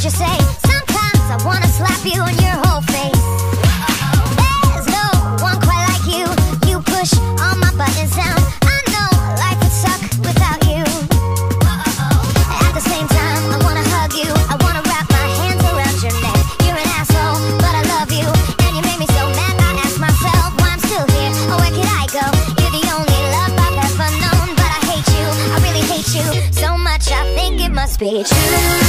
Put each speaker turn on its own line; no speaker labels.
heard you say, sometimes I wanna slap you in your whole face. There's no one quite like you. You push all my buttons down. I know life would suck without you. At the same time, I wanna hug you. I wanna wrap my hands around your neck. You're an asshole, but I love you. And you made me so mad, I ask myself why I'm still here. Oh, where could I go? You're the only love I've ever known. But I hate you, I really hate you so much, I think it must be true.